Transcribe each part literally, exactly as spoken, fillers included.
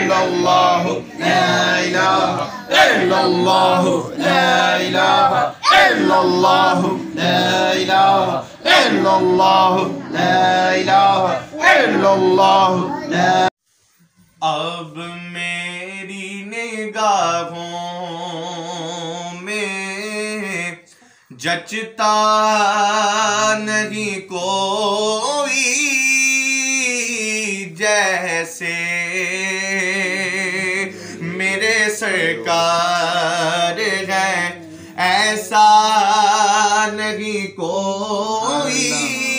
إلا الله لا إله إلا الله لا إله إلا الله لا إله إلا الله لا إله إلا الله لا. اب میری نگاہوں میں جچتا نہیں کوئی جیسے میرے سرکار ہے، ایسا نہیں کوئی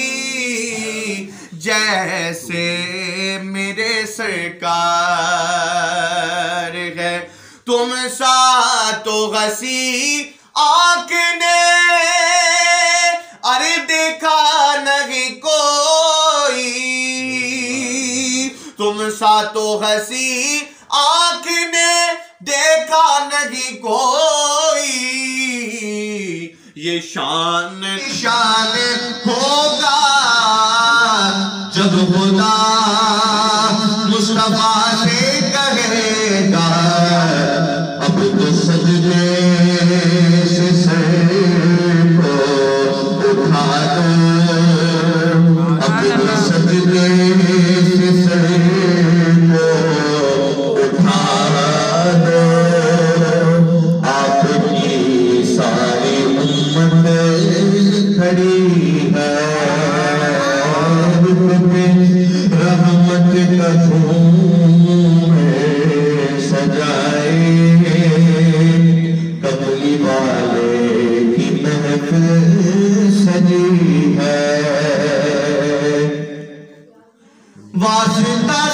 جیسے میرے سرکار ہے. تم سا تو غسی آنکھ نے ارے دیکھا نہیں کوئی، تم سا تو غسی آنکھ نے دیکھا نہیں کوئی. یہ شان شان ہوگا جب خدا مصطفیٰ سے کہے گا اب تو سجدے سے سر کو اٹھا دو، اب تو سجدے سے سر کو اٹھا دو. آپ کی ساری امت کھڑی ہے، رحمت کا جھوم سجائے، کملی والے کی محفل سجی ہے. واسطہ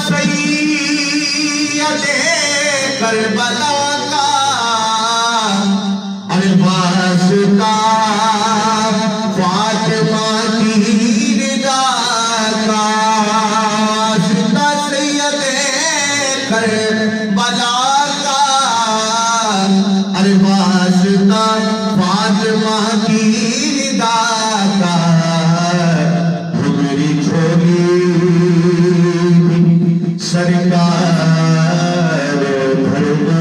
سید کربلا کا، ارے واسطہ فاطمہ کی رضا کا، واسطہ سید کربلا کا، ارے واسطہ فاطمہ کی رضا کا. میری جھولی سرکار بھر دو،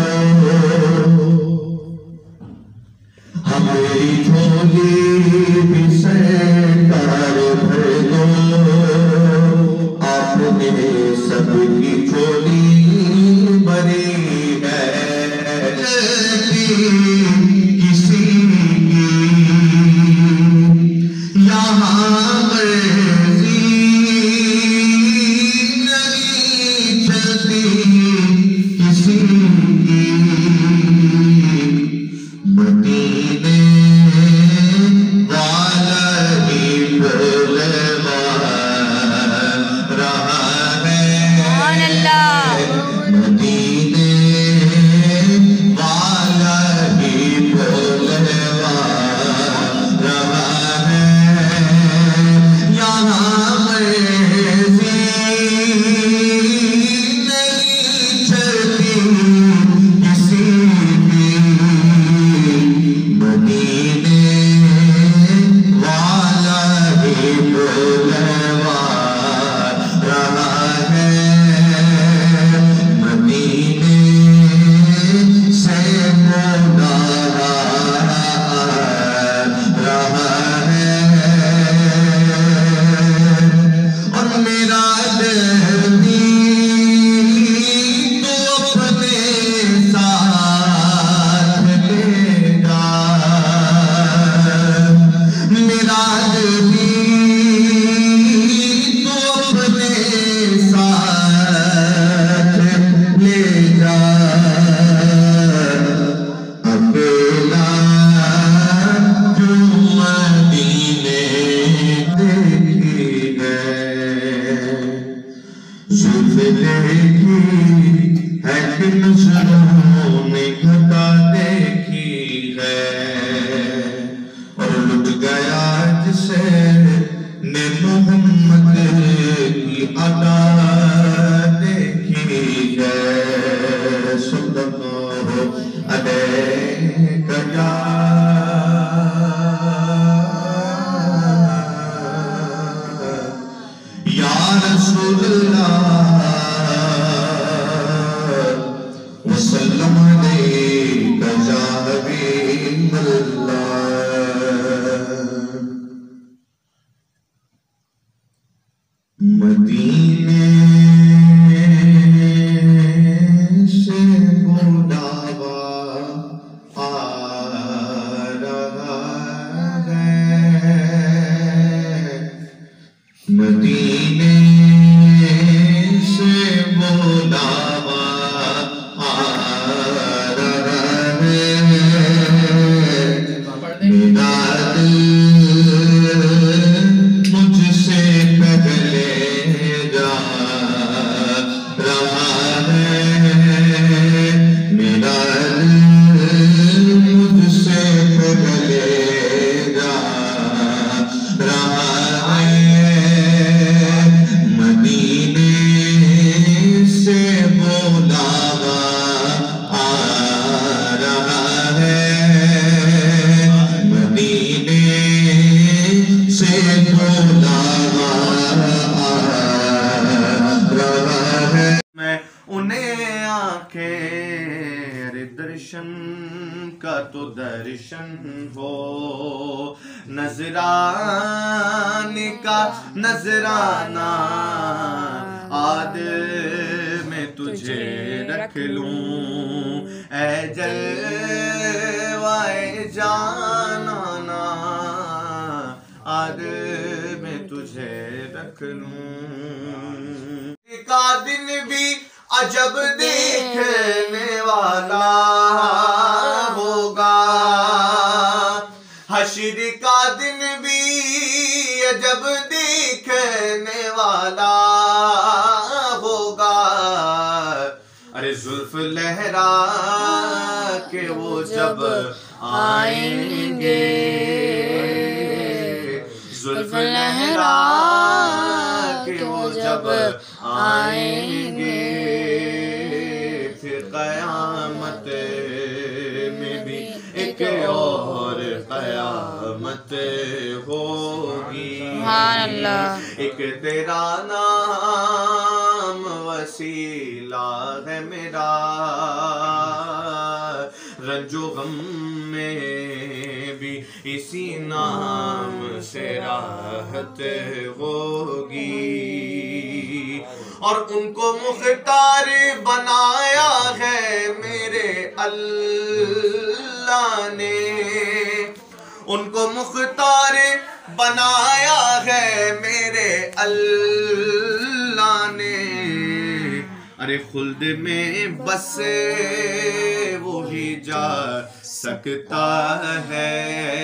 ہماری جھولی بھی سرکار بھر دو. آپ نے سب کی جھولی بھری ہے، کسی کی یہاں مرضی نہیں چلتی، کسی کی درشن کا تو درشن ہو، نذرانے کا نذرانہ آد میں تجھے رکھ لوں، اے جلوائے جانانا آد میں تجھے رکھ لوں۔ کا دن بھی عجب دیکھنے والا ہوگا، حشر کا دن بھی عجب دیکھنے والا ہوگا، ارے زلف لہرا کے وہ جب آئیں گے، زلف لہرا کے وہ جب آئیں گے، پھر قیامت میں بھی ایک اور قیامت ہوگی، ایک تیرا نام وسیلہ ہے میرا، رنج و غم میں بھی اسی نام سے راحت ہوگی، اور ان کو مختار بنایا ہے میرے اللہ نے، ان کو مختار بنایا ہے میرے اللہ نے، ارے خلد میں بس وہی جا سکتا ہے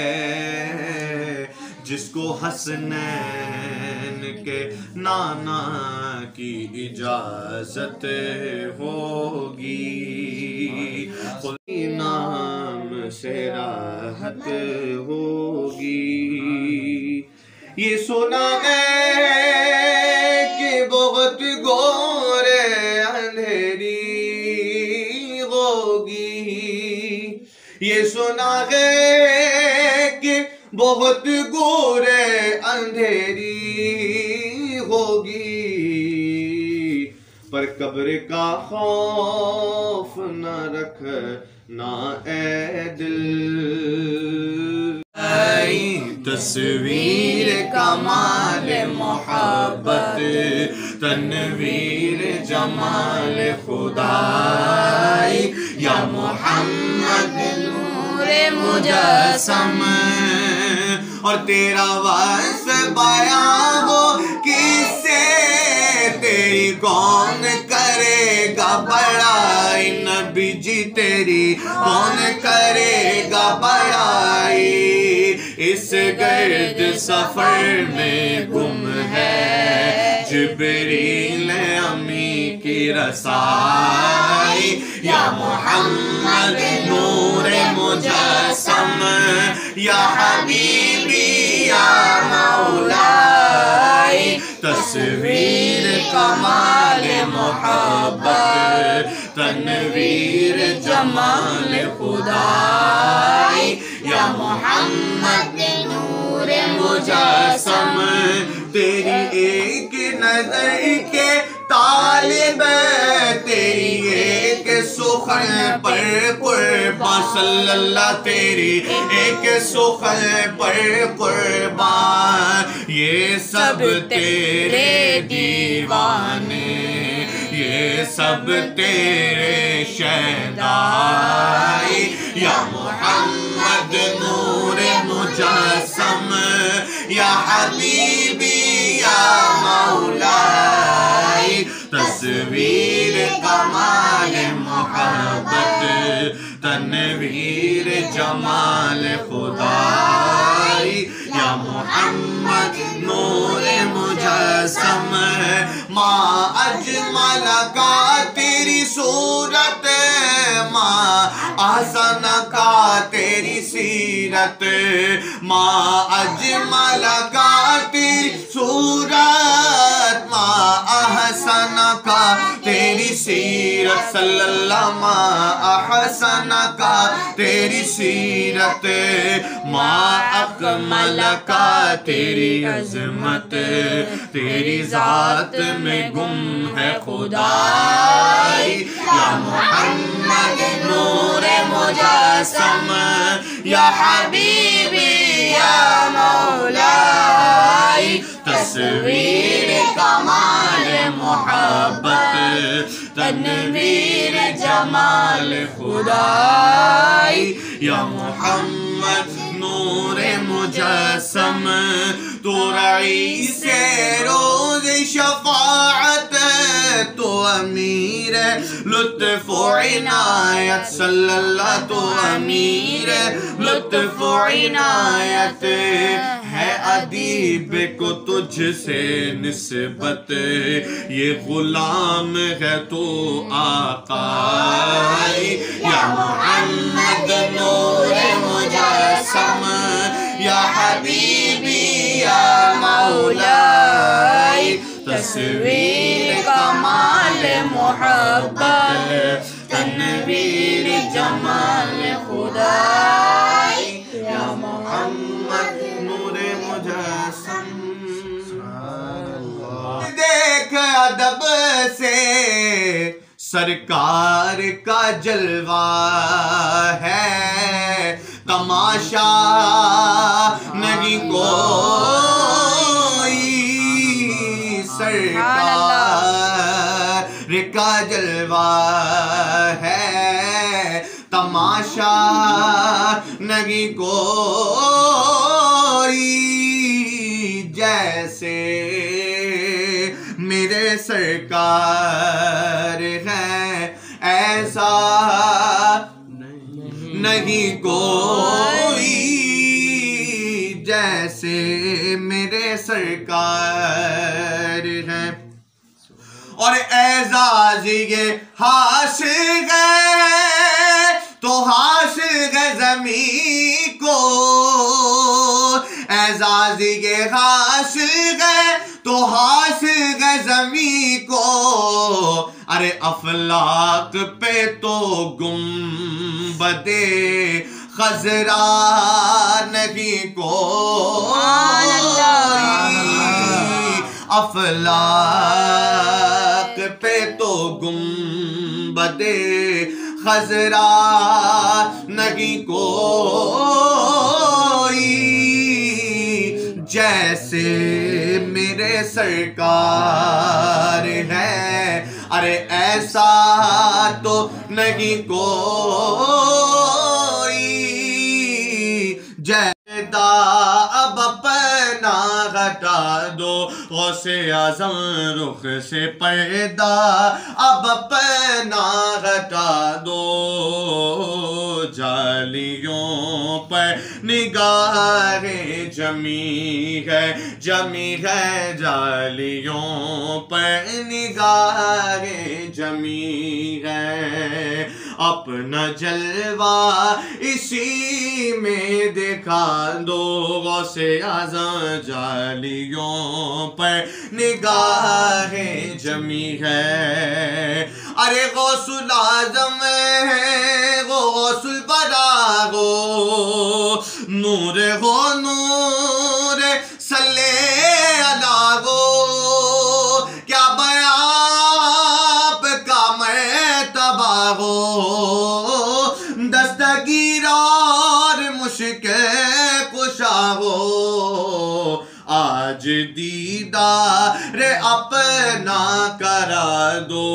جس کو حسنین کے نانا کی اجازت ہوگی، خلی نام سے راحت ہوگی۔ یہ سنا ہے کہ بہت گورے اندھیری ہوگی، یہ سنا ہے کہ بہت گورے اندھیری ہوگی، پر قبر کا خوف نہ رکھنا اے دل، تصویر کمال محبت تنویر جمال خدائی، یا محمد نور مجسم، اور تیرا وصف بیان ہو کس سے، تیری کون کرے گا بڑائی، نبی جی تیری کون کرے گا بڑائی، اس گرد سفر میں گم ہے جبریل امی کی رسائی، یا محمد نور مجسم، یا حبیبی یا مولائی، تصویر کمال محبت تنویر جمال خدائی، یا محمد نور مجسم، تیری ایک نظر کے طالب، تیری ایک سخن پر قربان، صلی اللہ تیری ایک سخن پر قربان، یہ سب تیرے دیوانے، یہ سب تیرے شہدائی، یا محمد نور مجسم، یا حبیبی یا مولائی، تصویر کمال محبت تنویر جمال خدائی، یا محمد نور مجسم، ماں اجمل کا تیری صورت، ماں احسن کا تیری سیرت، ماں اجمل کا تیری صورت، ماں احسن کا تیری سیرت، صلی اللہ ماں احسن کا تیری سیرت، ماں اکمل کا تیری عظمت، تیری ذات میں گم ہے خدائی، یا محمد نور حبیبی یا مولائی تصویر کمال محبت تنویر جمال خدائی یا محمد نور مجسم تو رئیس روز شفاعت تو امیر لطف و عنایت صلی اللہ تو امیر لطف و عنایت ہے ادیب کو تجھ سے نسبت یہ غلام ہے تو آقائی یا محمد نور مجسم یا حبیبی یا مولائی تصویر کمال محبت تنویر جمال خدائی یا محمد نور مجسم دیکھ ادب سے سرکار کا جلوہ ہے تماشا نہیں کوئی سرکار کا جلوہ ہے تماشا نہیں کوئی جیسے میرے سرکار ہے ایسا نہیں کوئی جیسے میرے سرکار ہیں اور اعزاز یہ حاصل ہے تو حاصل ہے زمین کو اعزاز یہ حاصل ہے تو حاصل ہے زمین کو ارے افلاک پہ تو گنبد خضرا نہیں کوئی افلاک پہ تو گنبد خضرا نہیں کوئی جیسے میرے سرکار ہے ارے ایسا تو نہیں کوئی جیدہ اب اپنا ہٹا دو غوث اعظم رخ سے پردہ اب اپنا ہٹا دو جالیوں پر نگاہ جمی ہے جمی ہے جالیوں پر نگاہ جمی ہے اپنا جلوہ اسی میں دکھا دو غوث اعظم جالیوں پر نگاہ جمی ہے ارے غوث الاعظم ہے غوث البرا گو نور ہو نور صلی اللہ گو کیا بیاب کا میں تباہ ہو دستگیر اور مشکل کشا ہو آج دیدار اپنا کرا دو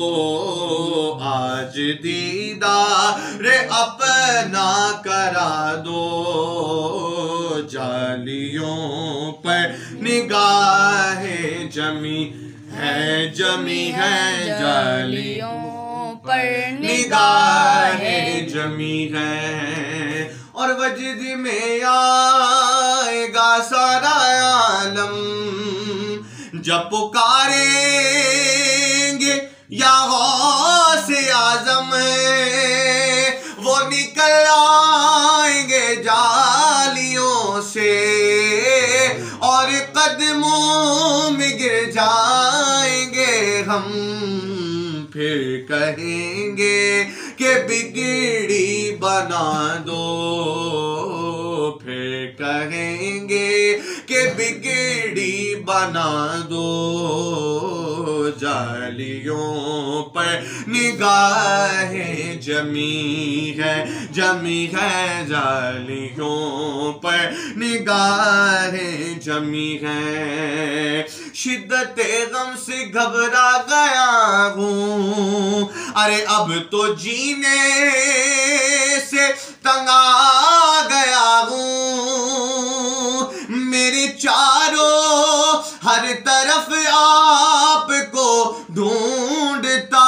آج دیدار اپنا کرا دو جالیوں پر نگاہ جمی ہے جمی ہے جالیوں پر نگاہ جمی ہے اور وجد میں آئے گا سارا عالم جب پکاریں گے یا غوث اعظم وہ نکل آئیں گے جالیوں سے اور قدموں میں گر جائیں گے ہم پھر کہیں گے کہ بگڑی بنا دو پھر کہیں گے کہ بگڑی بنا دو جالیوں پر نگاہ جمی ہے، جمی ہے جالیوں پر نگاہ جمی ہے۔ شدت غم سے گھبرا گیا ہوں، ارے اب تو جینے سے تنگ آ گیا ہوں، میرے چاروں ہر طرف آپ کو ڈھونڈتا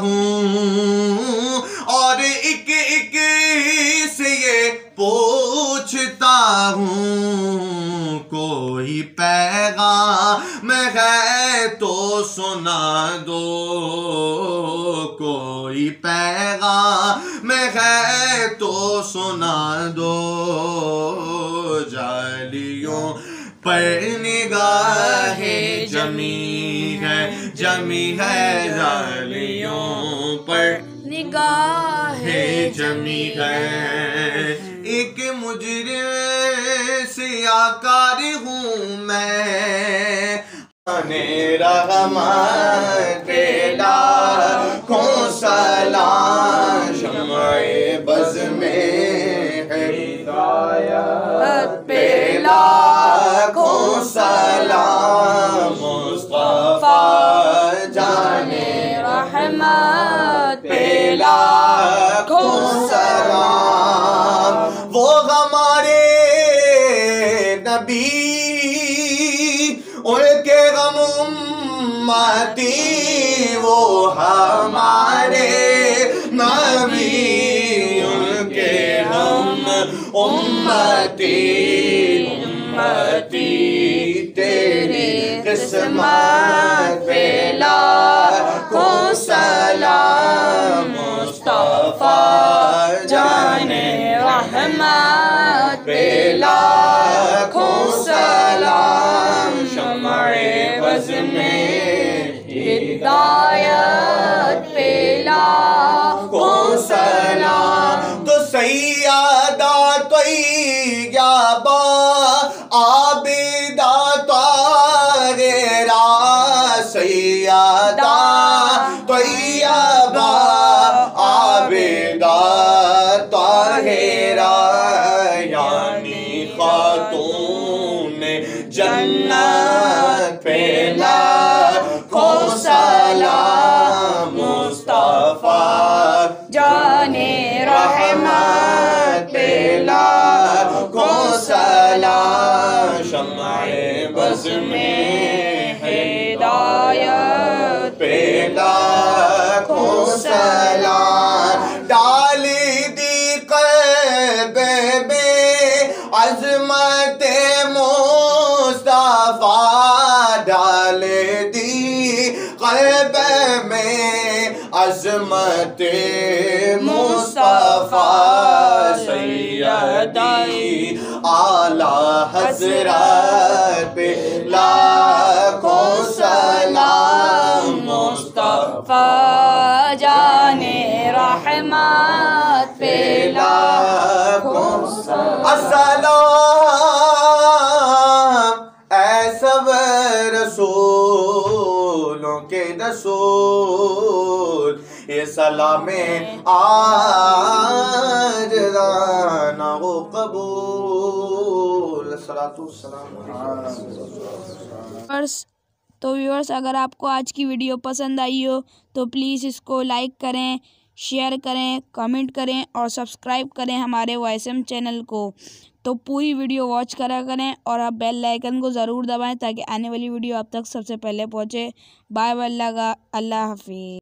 ہوں، اور ایک ایک سے یہ پوچھتا ہوں، کوئی پیغام ہے تو سنا دو، کوئی پیغام ہے تو سنا دو، جالیوں پر نگاہ جمی ہے، جمی ہے جالیوں پر نگاہ جمی ہے۔ ایک مجرم سیاکار ہوں میں، رحمت لاکھوں سلام، شمع بز میں ہدایت پہ لاکھوں سلام، مصطفیٰ جانے رحمت پہ لاکھوں سلام، وہ ہمارے نبی ان کے غم امتی، وہ ہمارے نبی ان کے غم امتی، امتی تیری قسمت پہ لاکھوں سلام، مصطفیٰ جانے رحمت پہ لاکھوں سلام، شمع بز میں ہدایت پہ لاکھوں سلام۔ تو سیدہ طیبہ عابدہ طاہرہ، سیدہ طیبہ عابدہ طاہرہ، یعنی خاتون جنت پہ لاکھوں سلام، مصطفیٰ جانے رحمت پہ لاکھوں سلام، شمع بز میں ہدایت پہ لاکھوں سلام، ڈال دی قلب میں عظمت مصطفیٰ، ڈال دی قلب میں عظمت مصطفیٰ، سیدی اعلیٰ حضرت پہ لاکھوں سلام، مصطفیٰ جانے رحمت پہ لاکھوں سلام۔ السلام اے سب رسولوں کے رسول، یہ سلام آج نہ ہو قبول، الصلاۃ والسلام علیکم۔ تو ویورز، اگر آپ کو آج کی ویڈیو پسند آئی ہو تو پلیز اس کو لائک کریں، شیئر کریں، کمنٹ کریں اور سبسکرائب کریں ہمارے وائس ایم چینل کو۔ تو پوری ویڈیو واچ کرا کریں اور آپ بیل آئیکن کو ضرور دبائیں تاکہ آنے والی ویڈیو آپ تک سب سے پہلے پہنچے۔ بائے بائے، اللہ حافظ۔